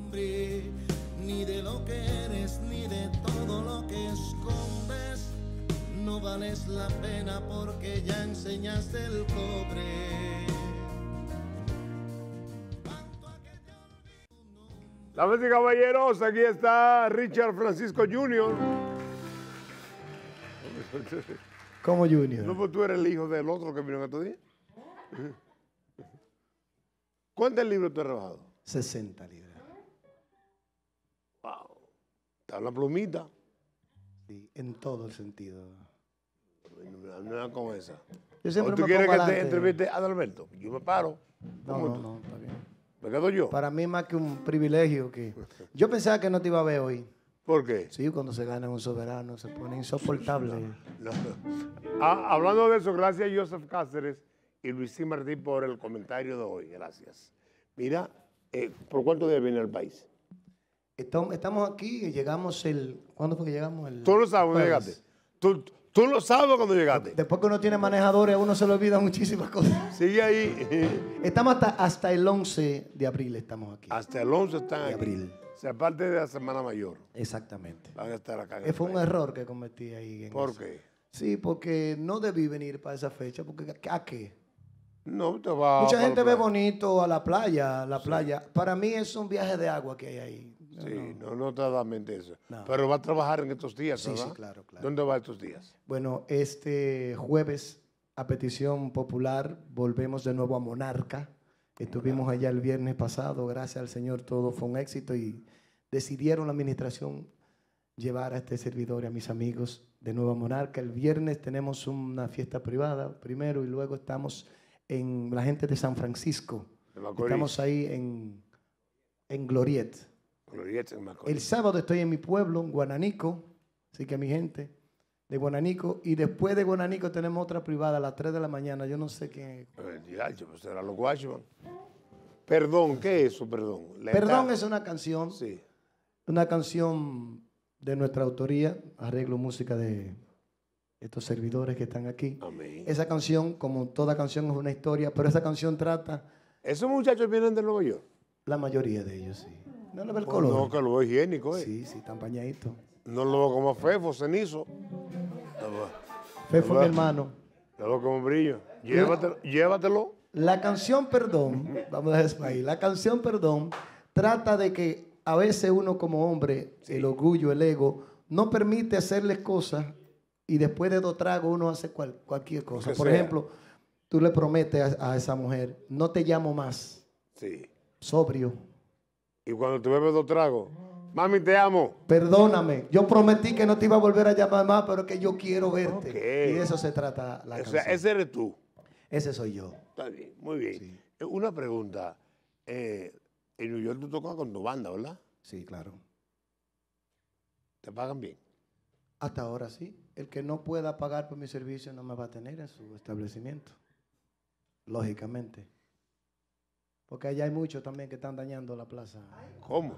nombre, ni de lo que eres, ni de todo lo que escondes. No vales la pena porque ya enseñaste el cobre. Damas y caballeros, aquí está Richard Francisco Jr. ¿Cómo Junior? No, pues tú eres el hijo del otro que vino en estos días. ¿Cuántos libros tú has rebajado? 60 libras. Wow. Está la plumita. Sí, en todo el sentido. No es como esa. Yo siempre ¿O tú me quieres pongo que te adelante. entreviste a Adalberto? Yo me paro. No, está bien. ¿Me quedo yo? Para mí más que un privilegio que... Yo pensaba que no te iba a ver hoy. ¿Por qué? Sí, cuando se gana un soberano se pone insoportable. No. Hablando de eso, gracias a Joseph Cáceres y Luisín Martín por el comentario de hoy. Gracias. Mira, ¿por cuántos días viene al país? Estamos aquí y llegamos el... ¿Cuándo fue que llegamos? Tú lo sabes cuando llegaste. Tú lo sabes cuando llegaste. Después que uno tiene manejadores, a uno se le olvidan muchísimas cosas. Sigue ahí. Estamos hasta el 11 de abril, estamos aquí. Hasta el 11 están de aquí. abril. O sea, aparte de la Semana Mayor. Exactamente. Van a estar acá. En Fue un error que cometí ahí. ¿Por qué? Sí, porque no debí venir para esa fecha, porque ¿a qué? No, te va. Mucha gente ve bonito a la playa, playa. Para mí es un viaje de agua que hay ahí. Sí, no te da mente eso. No. Pero va a trabajar en estos días, Sí, ¿verdad? sí, claro. ¿Dónde va estos días? Bueno, este jueves, a petición popular, volvemos de nuevo a Monarca. Estuvimos allá el viernes pasado, gracias al Señor todo fue un éxito y decidieron la administración llevar a este servidor y a mis amigos de nuevo a Monarca. El viernes tenemos una fiesta privada primero y luego estamos en la gente de San Francisco. Estamos ahí en Gloriet. El sábado estoy en mi pueblo, en Guananico, así que mi gente de Guananico, y después de Guananico tenemos otra privada a las 3 de la mañana, yo no sé quién es. Pues será los guachos. Perdón, ¿qué es eso, perdón? Perdón es una canción, sí. Una canción de nuestra autoría, arreglo música de estos servidores que están aquí. Amén. Esa canción, como toda canción, es una historia, pero esa canción trata... ¿Esos muchachos vienen de Nueva York? La mayoría de ellos, sí. No le ve el Oh, color. no, que lo veo higiénico, Sí, están pañaditos. No lo veo como Fefo, cenizo. Fefo, mi hermano. Lo veo como brillo. Llévatelo. La canción Perdón, vamos a dejar ahí. La canción Perdón trata de que a veces uno como hombre, el orgullo, el ego, no permite hacerles cosas y después de 2 tragos uno hace cualquier cosa. Por ejemplo, tú le prometes a esa mujer, no te llamo más. Sí. Sobrio. Y cuando tú bebes 2 tragos, mami, te amo. Perdóname, yo prometí que no te iba a volver a llamar más, pero que yo quiero verte. Okay. Y de eso se trata la canción. O sea, ese eres tú. Ese soy yo. Está bien, muy bien. Sí. Una pregunta. En New York tú tocas con tu banda, ¿verdad? Sí, claro. ¿Te pagan bien? Hasta ahora sí. El que no pueda pagar por mi servicio no me va a tener en su establecimiento. Lógicamente. Porque allá hay muchos también que están dañando la plaza. ¿Cómo?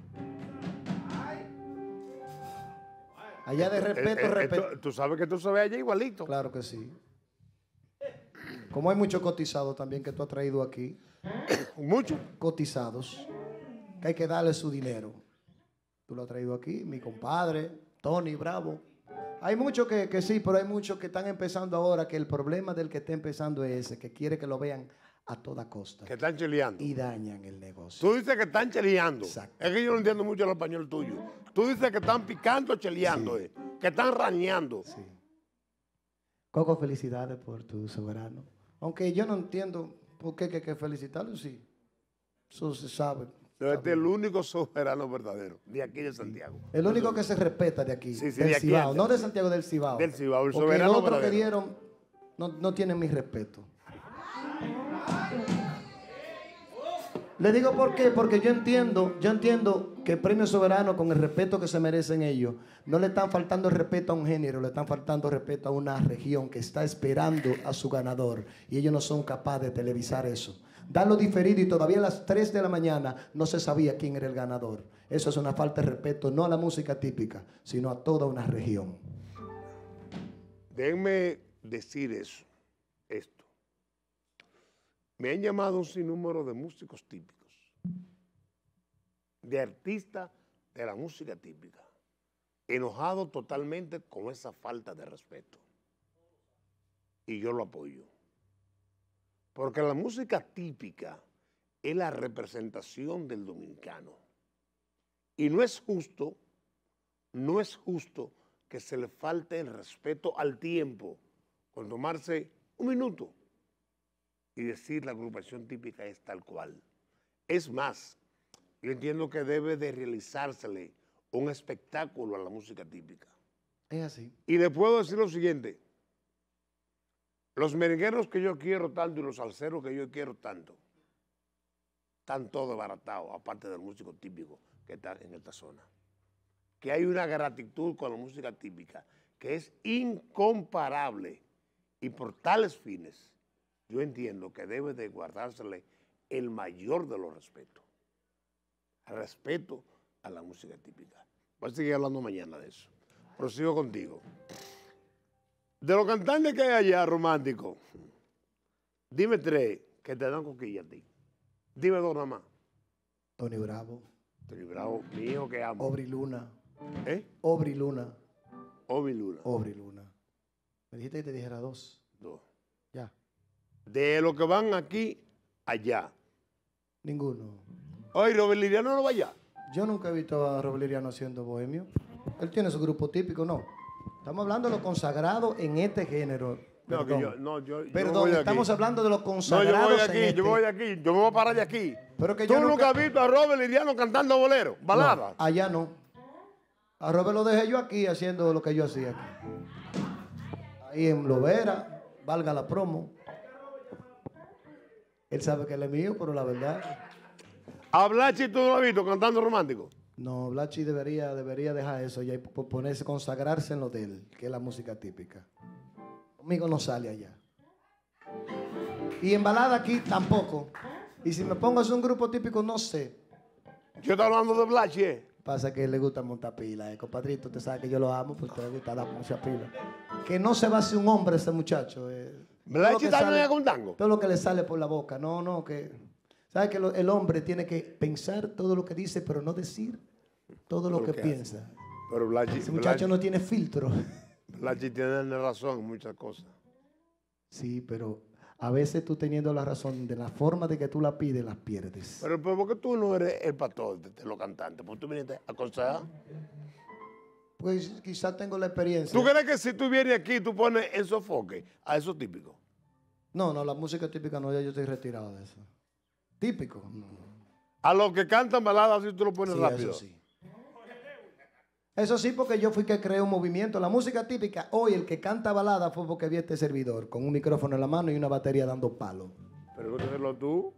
Allá de respeto. Tú sabes que tú se ve allá igualito. Claro que sí. Como hay muchos cotizados también que tú has traído aquí. ¿Muchos? Cotizados. Que hay que darle su dinero. Tú lo has traído aquí, mi compadre, Tony Bravo. Hay muchos que sí, pero hay muchos que están empezando ahora, que el problema del que está empezando es ese, que quiere que lo vean a toda costa. Que están cheleando. Y dañan el negocio. Tú dices que están cheleando. Exacto. Es que yo no entiendo mucho el español tuyo. Tú dices que están picando, cheleando, Sí. que están rañando. Sí. Coco, felicidades por tu soberano. Aunque yo no entiendo por qué hay que felicitarlo, sí. Eso se sabe. Pero este es el único soberano verdadero de aquí de Santiago. El único que se respeta de aquí, Sí, sí, del de aquí, Cibao, del- no de Santiago, del Cibao. Del Cibao, el Porque soberano el otro que verdadero. dieron no tiene mi respeto. Le digo por qué, porque yo entiendo que el premio soberano, con el respeto que se merecen ellos, no le están faltando el respeto a un género, le están faltando respeto a una región que está esperando a su ganador y ellos no son capaces de televisar eso. Darlo diferido y todavía a las 3 de la mañana no se sabía quién era el ganador. Eso es una falta de respeto no a la música típica, sino a toda una región. Déjenme decir esto. Me han llamado un sinnúmero de músicos típicos de artistas de la música típica, enojado totalmente con esa falta de respeto. Y yo lo apoyo. Porque la música típica es la representación del dominicano. Y no es justo que se le falte el respeto al tiempo con tomarse un minuto y decir la agrupación típica es tal cual. Es más, yo entiendo que debe de realizársele un espectáculo a la música típica. Es así. Y le puedo decir lo siguiente, los merengueros que yo quiero tanto y los salseros que yo quiero tanto, están todos baratados, aparte del músico típico que está en esta zona. Que hay una gratitud con la música típica que es incomparable y por tales fines yo entiendo que debe de guardársele el mayor de los respetos. Respeto a la música típica. Voy a seguir hablando mañana de eso. Prosigo contigo. De los cantantes que hay allá, románticos, dime 3 que te dan coquilla a ti. Dime 2 nada más. Tony Bravo. Tony Bravo, mi hijo que amo. Obri Luna. ¿Eh? Obri Luna. Obri Luna. Obri Luna. Me dijiste que te dijera 2. 2. Ya. De los que van aquí, allá. Ninguno. Oye, Robert Liriano no va allá. Yo nunca he visto a Robert Liriano haciendo bohemio. Él tiene su grupo típico, no. Estamos hablando de lo consagrado en este género. No, Perdón. que yo Perdón, voy estamos aquí. hablando de los No, consagrados en este. yo voy aquí, yo me voy a parar de aquí. Pero que ¿Tú yo nunca has visto a Robert Liriano cantando bolero, balada? No, allá no. A Robert lo dejé yo aquí haciendo lo que yo hacía aquí. Ahí en Lovera, valga la promo. Él sabe que él es mío, pero la verdad. ¿A Blachi tú no lo has visto cantando romántico? No, Blachi debería dejar eso ya y ponerse, consagrarse en lo de él, que es la música típica. Conmigo no sale allá. Y en balada aquí tampoco. Y si me pongo a hacer un grupo típico, no sé. Yo estoy hablando de Blachi, ¿eh? Pasa que le gusta montar pila, compadrito. Usted sabe que yo lo amo, pues te le gusta dar mucha pila. Que no se va a hacer un hombre ese muchacho. Blachi también es con tango. Todo lo que le sale por la boca. No, que... ¿Sabe que el hombre tiene que pensar todo lo que dice, pero no decir todo lo que piensa? Pero Blachi, Ese muchacho no tiene filtro. Blachi tiene razón en muchas cosas. Sí, pero a veces tú teniendo la razón de la forma de que tú la pides, las pierdes. Pero ¿por qué tú no eres el pastor de los cantantes? ¿Por qué tú viniste a aconsejar? Pues quizás tengo la experiencia. ¿Tú crees que si tú vienes aquí, tú pones en sofoque a esos típicos? No, la música típica no, ya yo estoy retirado de eso. Típico. No. A los que cantan baladas, así tú lo pones Sí, rápido. eso sí. Eso sí, porque yo fui que creé un movimiento. La música típica, hoy el que canta balada fue porque vi este servidor, con un micrófono en la mano y una batería dando palo. Pero díselo tú.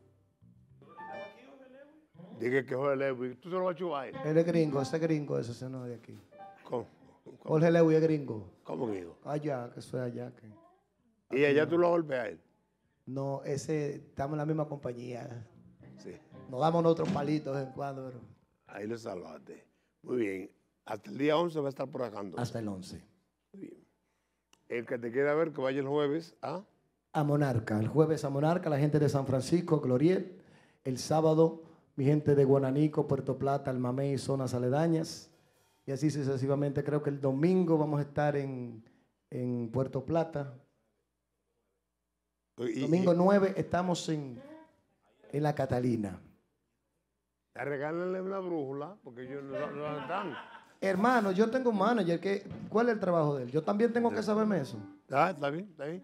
Dije que Jorge Lewis, tú se lo vas a chubar. Él es gringo, ese no es de aquí. ¿Cómo? Jorge Lewis es gringo. ¿Cómo digo? Allá, que soy allá. Y allá tú lo golpeas a él. No, estamos en la misma compañía. Sí. Nos damos otros palitos de vez en cuando. Pero Ahí lo salvaste. Muy bien. Hasta el día 11 va a estar por acá. hasta el 11. Muy bien. El que te quiera ver, que vaya el jueves a Monarca. El jueves a Monarca, la gente de San Francisco, Gloriet. El sábado, mi gente de Guananico, Puerto Plata, El Mamey y zonas aledañas. Y así sucesivamente. Creo que el domingo vamos a estar en Puerto Plata. Domingo 9 estamos en la Catalina. Regálenle una brújula, porque ellos no están. Hermano, yo tengo un manager. ¿Cuál es el trabajo de él? Yo también tengo que saberme eso. Está bien, está bien.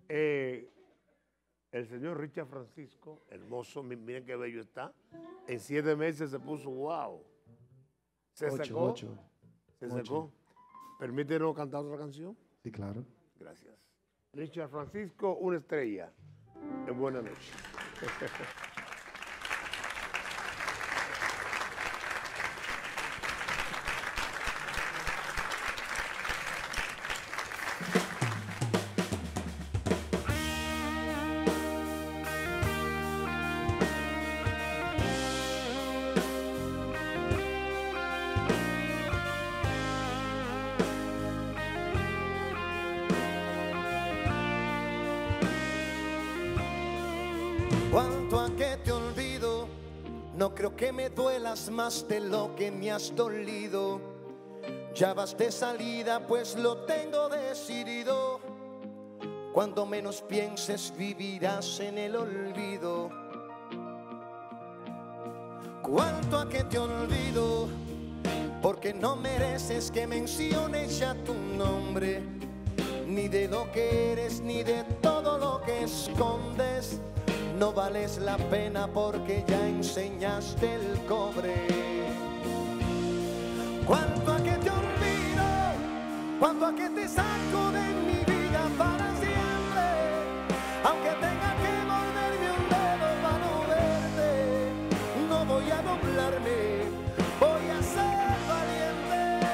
El señor Richard Francisco, hermoso, miren qué bello está. En 7 meses se puso wow. Se secó. Se secó. ¿Permítenos cantar otra canción? Sí, claro. Gracias. Richard Francisco, una estrella. En buena noche. Cuanto a que creo que me duelas más de lo que me has dolido. Ya vas de salida, pues lo tengo decidido. Cuando menos pienses vivirás en el olvido. Cuánto a que te olvido, porque no mereces que menciones ya tu nombre, ni de lo que eres, ni de todo lo que escondes. No vales la pena porque ya enseñaste el cobre. Cuánto a que te olvido, cuánto a que te saco de mi vida para siempre. Aunque tenga que morderme un dedo para no verte, no voy a doblarme, voy a ser valiente.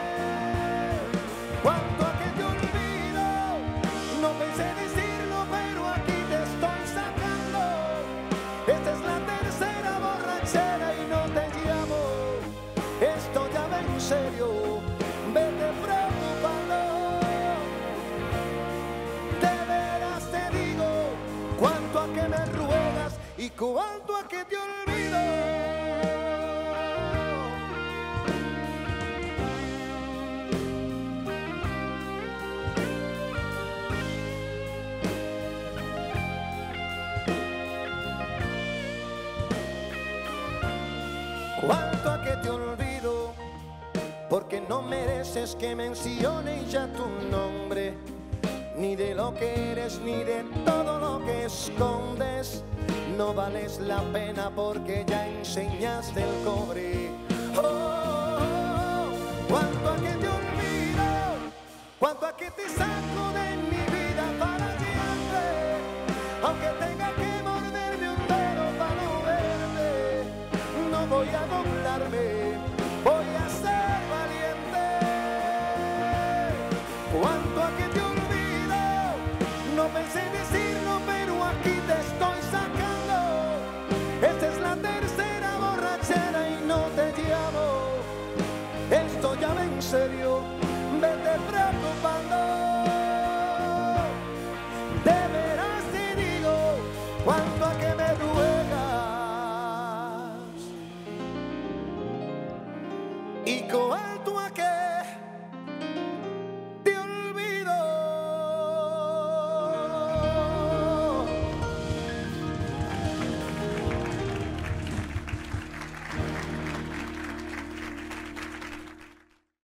Cuánto a que te olvido, no pensé decirlo, pero aquí te estoy sacando. Esta es la tercera borrachera y no te llamo. Esto ya va en serio, vete preocupando. De veras te digo, cuánto a que me ruegas y cuánto a que te olvido. Cuánto a que te olvido, porque no mereces que mencione ya tu nombre, ni de lo que eres, ni de todo lo que escondes. No vales la pena porque ya enseñaste el cobre. Cuánto a que te olvido, cuánto a que te saco de mi vida para siempre. Aunque tenga que morderme un dedo para no verte, no voy a doblarme,